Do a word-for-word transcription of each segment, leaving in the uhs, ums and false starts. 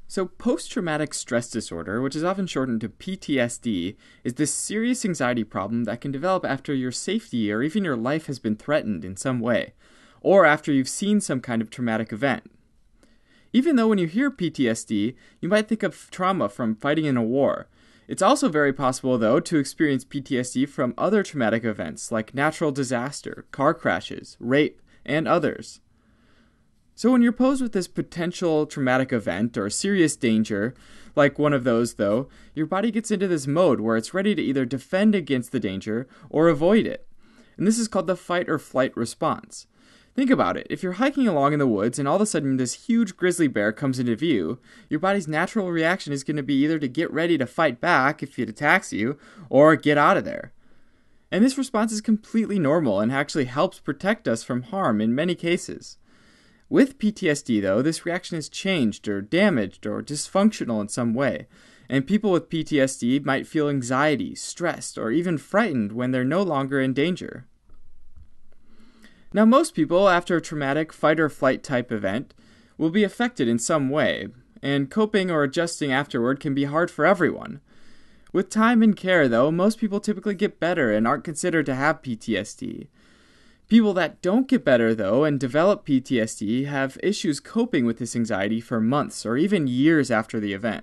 So post-traumatic stress disorder, which is often shortened to P T S D, is this serious anxiety problem that can develop after your safety or even your life has been threatened in some way, or after you've seen some kind of traumatic event. Even though when you hear P T S D, you might think of trauma from fighting in a war. It's also very possible, though, to experience P T S D from other traumatic events like natural disaster, car crashes, rape, and others. So when you're posed with this potential traumatic event or serious danger, like one of those though, your body gets into this mode where it's ready to either defend against the danger or avoid it. And this is called the fight or flight response. Think about it. If you're hiking along in the woods and all of a sudden this huge grizzly bear comes into view, your body's natural reaction is going to be either to get ready to fight back if it attacks you or get out of there. And this response is completely normal and actually helps protect us from harm in many cases. With P T S D, though, this reaction is changed or damaged or dysfunctional in some way, and people with P T S D might feel anxiety, stressed, or even frightened when they're no longer in danger. Now, most people, after a traumatic fight or flight type event, will be affected in some way, and coping or adjusting afterward can be hard for everyone. With time and care, though, most people typically get better and aren't considered to have P T S D. People that don't get better, though, and develop P T S D have issues coping with this anxiety for months or even years after the event.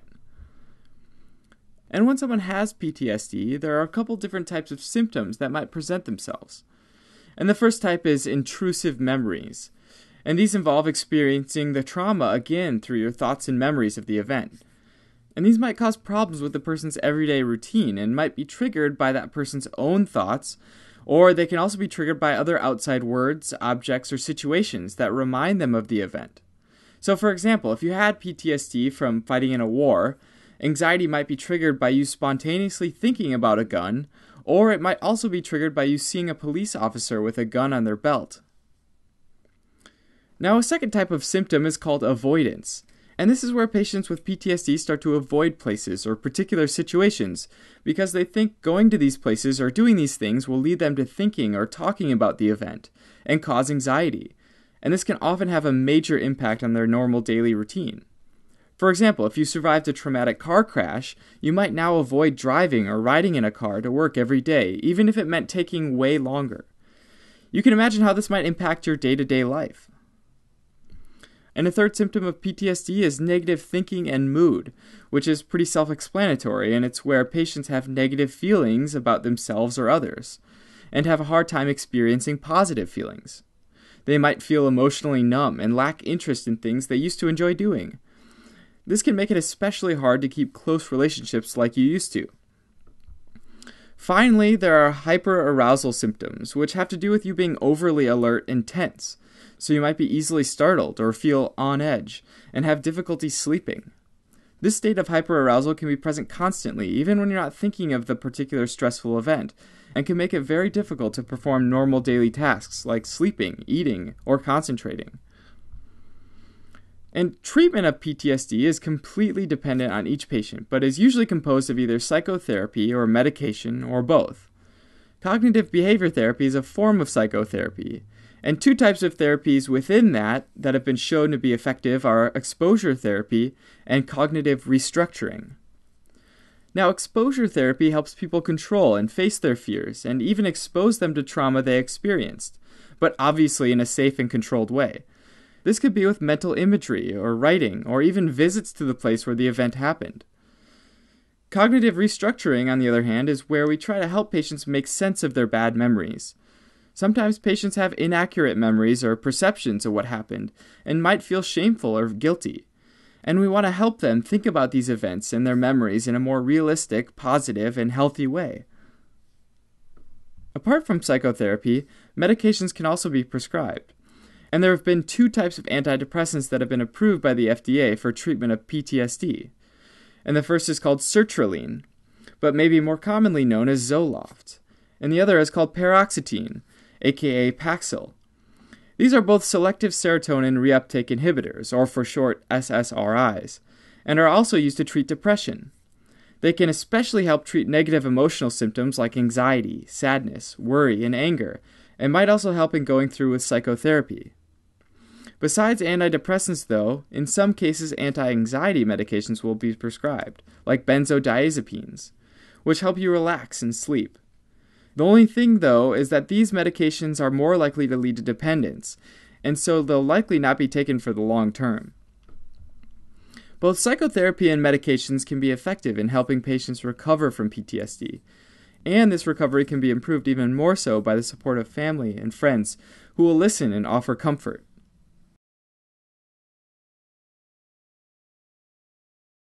And when someone has P T S D, there are a couple different types of symptoms that might present themselves. And the first type is intrusive memories. And these involve experiencing the trauma again through your thoughts and memories of the event. And these might cause problems with the person's everyday routine and might be triggered by that person's own thoughts, or they can also be triggered by other outside words, objects, or situations that remind them of the event. So for example, if you had P T S D from fighting in a war, anxiety might be triggered by you spontaneously thinking about a gun, or it might also be triggered by you seeing a police officer with a gun on their belt. Now, a second type of symptom is called avoidance. And this is where patients with P T S D start to avoid places or particular situations because they think going to these places or doing these things will lead them to thinking or talking about the event and cause anxiety. And this can often have a major impact on their normal daily routine. For example, if you survived a traumatic car crash, you might now avoid driving or riding in a car to work every day, even if it meant taking way longer. You can imagine how this might impact your day-to-day life. And a third symptom of P T S D is negative thinking and mood, which is pretty self-explanatory, and it's where patients have negative feelings about themselves or others, and have a hard time experiencing positive feelings. They might feel emotionally numb and lack interest in things they used to enjoy doing. This can make it especially hard to keep close relationships like you used to. Finally, there are hyperarousal symptoms, which have to do with you being overly alert and tense. So you might be easily startled or feel on edge and have difficulty sleeping. This state of hyperarousal can be present constantly, even when you're not thinking of the particular stressful event, and can make it very difficult to perform normal daily tasks like sleeping, eating, or concentrating. And treatment of P T S D is completely dependent on each patient, but is usually composed of either psychotherapy or medication or both. Cognitive behavior therapy is a form of psychotherapy. And two types of therapies within that that have been shown to be effective are exposure therapy and cognitive restructuring. Now, exposure therapy helps people control and face their fears and even expose them to trauma they experienced, but obviously in a safe and controlled way. This could be with mental imagery or writing or even visits to the place where the event happened. Cognitive restructuring, on the other hand, is where we try to help patients make sense of their bad memories. Sometimes patients have inaccurate memories or perceptions of what happened and might feel shameful or guilty. And we want to help them think about these events and their memories in a more realistic, positive, and healthy way. Apart from psychotherapy, medications can also be prescribed. And there have been two types of antidepressants that have been approved by the F D A for treatment of P T S D. And the first is called sertraline, but maybe more commonly known as Zoloft. And the other is called paroxetine, aka Paxil. These are both selective serotonin reuptake inhibitors, or for short S S R Is, and are also used to treat depression. They can especially help treat negative emotional symptoms like anxiety, sadness, worry, and anger, and might also help in going through with psychotherapy. Besides antidepressants, though, in some cases anti-anxiety medications will be prescribed, like benzodiazepines, which help you relax and sleep. The only thing, though, is that these medications are more likely to lead to dependence, and so they'll likely not be taken for the long term. Both psychotherapy and medications can be effective in helping patients recover from P T S D, and this recovery can be improved even more so by the support of family and friends who will listen and offer comfort.